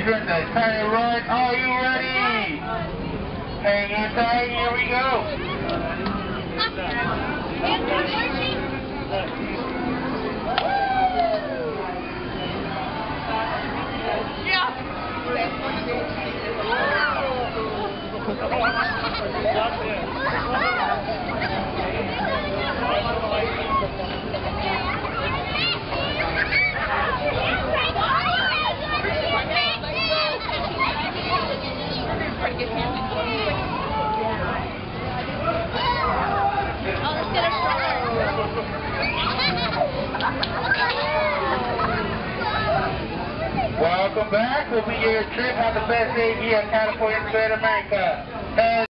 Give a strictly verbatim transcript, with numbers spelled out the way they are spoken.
children, the entire ride. Are you ready? Hang in tight, here we go. Welcome back. We'll be your trip. Have the best day here at California, America.